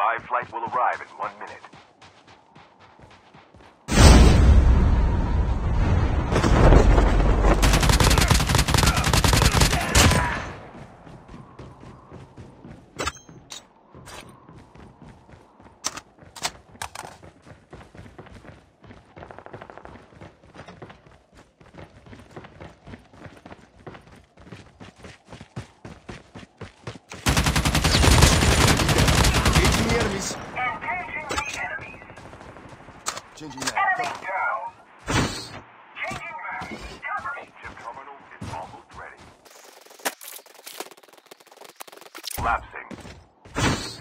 revived flight will arrive in 1 minute. Changing that. Enemy down. Changing back. Cover me. Chip terminal is almost ready. Lapsing.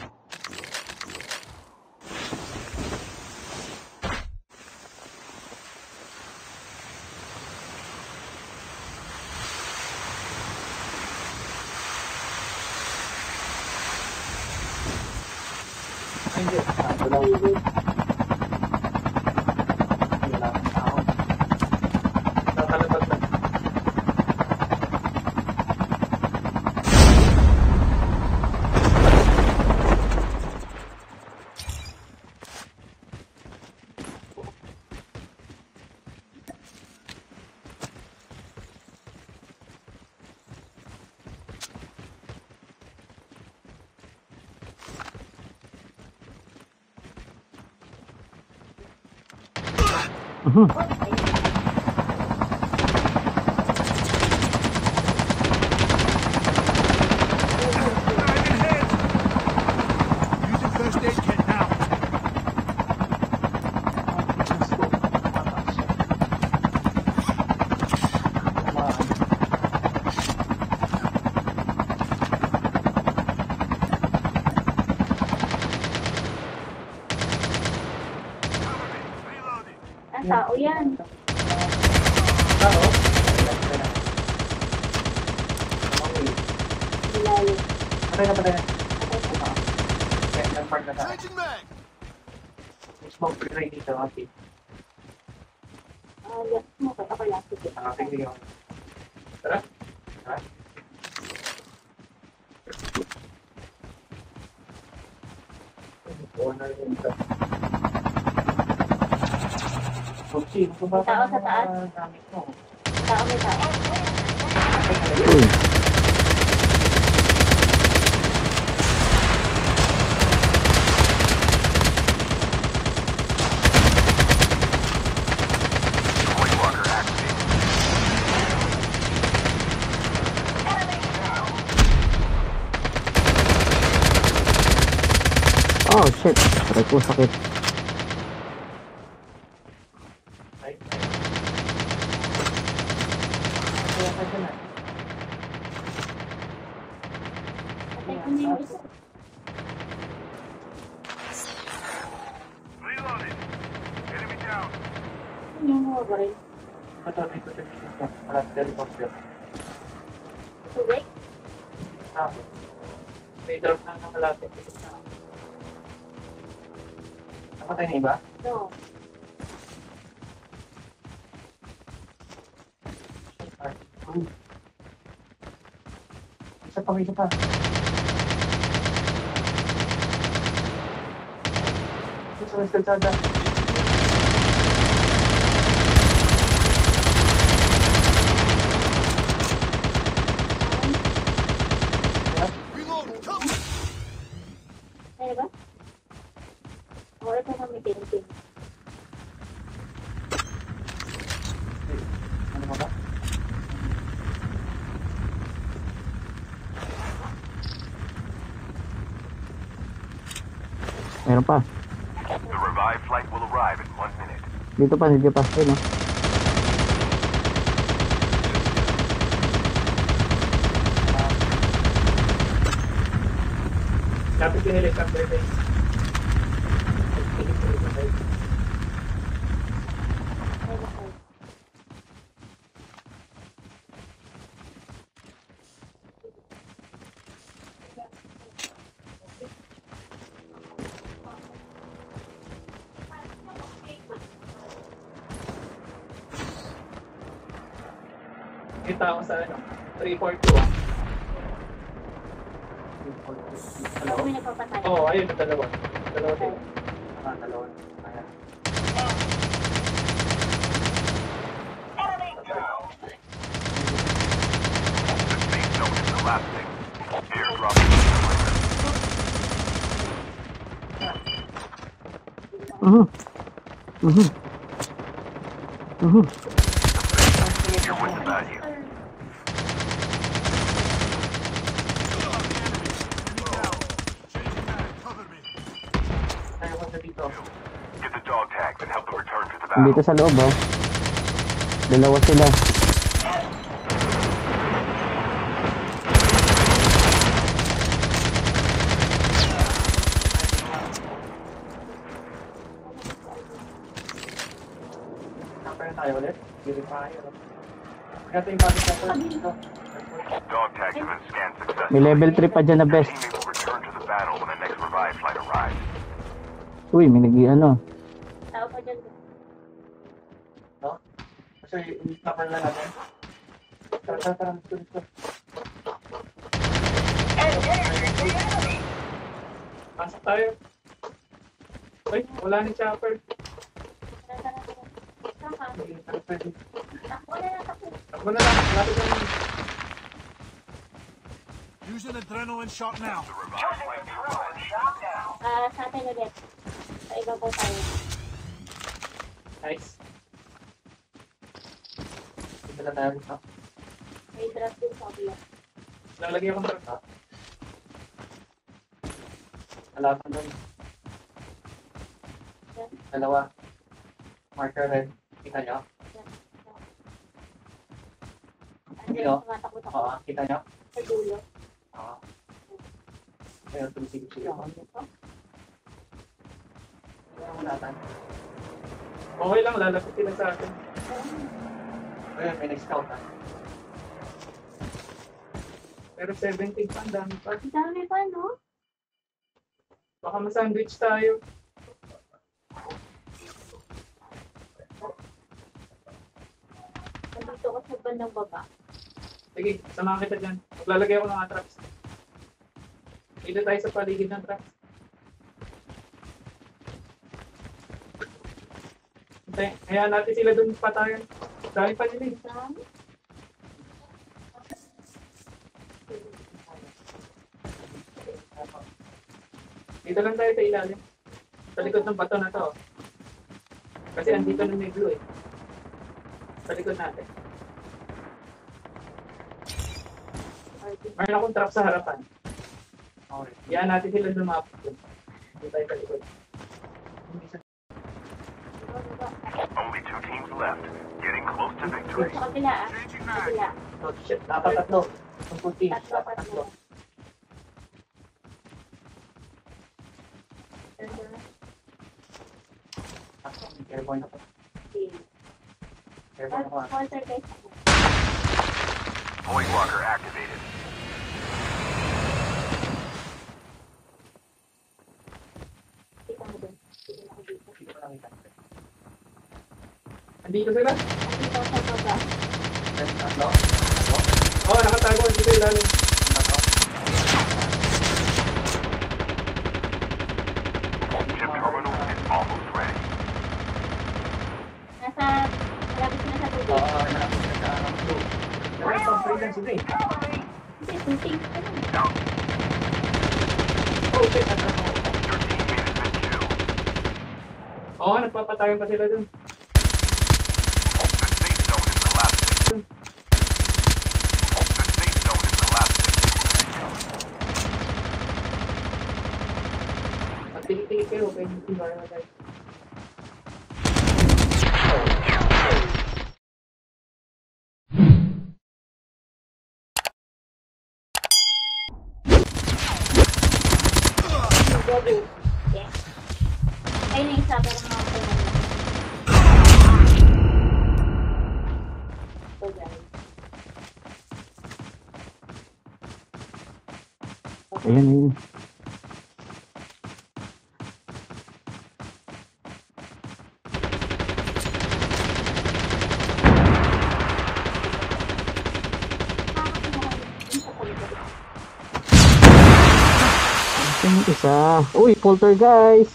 Tao yan. Tao? Ilalim. Patay na, patay na. Okay, nag-park na tayo. Changing mag. Smoke grenade dito, okay. Smoke. Ako lang. Sige. Tignan ako. Tara. Tara. Okay, Tao sa taas. Gamit mo. Tao may tao. Uy. Void walker activated. Oh shit. Aray ko, sakit. Ay. Kaya ka dyan ah. Patay ko na yung isa. Reloaded. Enemy down. Ano yung mga baril? Ito, dito, dito. Alas, helicopter. Tubig? Tapos. May drop na nakalapit. Napatay na iba? No. Isa pa, isa pa. Isa pa, kalsada. Reload. Cover. Ano ba? Wala pa kami tintin. Ano ba? Meron pa. The revived flight will arrive in 1 minute. Dito pa, dito pa. Ayun, oh. Lapit yung helicopter guys. Kita ako sa ano, 342 ah. Ako may nagpapatay. Oo, ayun, yung dalawa. Dalawa din. Dalawa. Ayan. Enemy down. The safe zone is collapsing. Airdrop is Mhm. your wits about you. Tayo ko sa dito. Get the dog tags and help them return to the battle. Dito sa loob, oh. Dalawa sila. Number na tayo ulit. Verify. Ito yung bagay sa first dito. Dog tags have been scanned successfully. May level 3 pa dyan na Your best. teammate will return to the battle when the next revive flight arrives. Uy, may ano. Tao pa dyan. No? Kasi yung number na natin. Tara. Dito. Pasok tayo. Ay, wala ni Chopper. Tara. Sige, tara, pwede. Takbo na lang, takbo. Takbo na lang. Lapit na lang. Using adrenaline shot now. The revive flight arrives. Sa atin ulit. Sa iba po tayo. Nice. Dito na tayo dito. May drop din sa kabila. Lalagyan akong truck. Halapan doon. Yan. Dalawa. Marker red. Kita nyo? Ano, tumatakbo-takbo Oo, kita nyo? sa dulo. Oo. Ayun, tumisigil-sigil ako. Ayun, mulatan. Okay lang, lalapit sila sa akin. Ayun, may nag-scout ha. Pero 17 pa, ang dami pa. Ang dami pa, no? Baka masandwich tayo. Nandito ko sa bandang baba. Sige, samahan kita dyan. Maglalagay ako ng traps. Dito tayo sa paligid ng traps. Okay, hayaan natin sila dun patayan. Dahil pa nila eh. Dami. Dito lang tayo sa ilalim. Sa likod ng bato na to. Kasi andito na may blue eh. Sa likod natin. Mayroon akong trap sa harapan. Okay. Hayaan natin sila lumapit dun. Dito tayo sa likod. Only 2 teams left. Getting close to victory. Sa kabila, ah. Sa kabila. Oh shit, dapat tatlo. Ang puti. Tatlo. Airborne ako. Airborne ako. Water guys. Void walker activated. Kita mo dun. Kita mo dito. Hindi ko nakita. Andito sila? Andito sa baba. Tatlo? Oo, nakatago. Dito ilalim. Tatlo. Chip terminal is almost ready. Nasa, malapit na sa tubig. Oo, nakapit na sa blue. Pero pang-free lang sila eh. Hindi, tubig. Ano? Oh shit, at ako. Your teammate has been killed. Oo, nagpapatayan pa sila dun. The safe zone is collapsing. The safe zone is collapsing. Magtigit-tigit kayo, kaya hindi ba na tayo. Double. Yes. Ayun na yung sabi ng mga pinag. So guys. Ayun. Isa. Uy, poltergeist.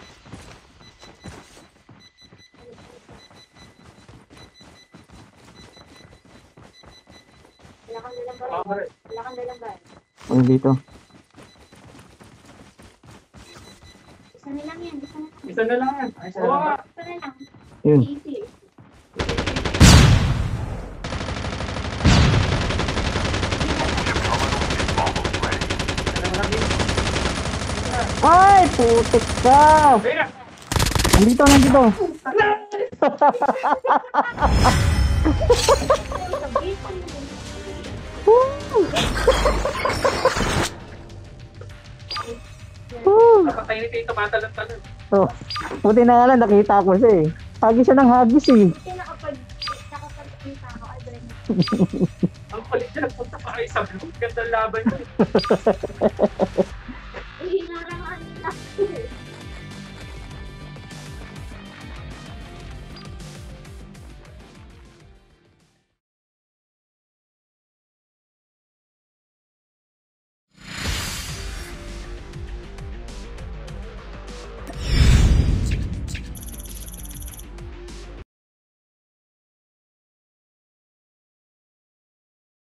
Wala kang dalang ba? Power. Wala kang dalang ba? Ano dito? Isa na lang yan. Isa na lang. Isa na lang yan. Ay, isa Oo lang. nga. Isa na lang. Yun. Easy. Chip terminal is almost ready. Alam mo na, Bin. Ay, putik ka. Ayun na. Nandito, nandito. Woo. Napatay ni Tito, tumatalon-talon. Oh, buti na nga lang, nakita ko siya eh. Hagis siya ng hagis eh. Kasi nakapag-kita ako. Ay, Brenda. Ang kulit niya, nagpunta pa kayo sa blue. Ganda laban niya.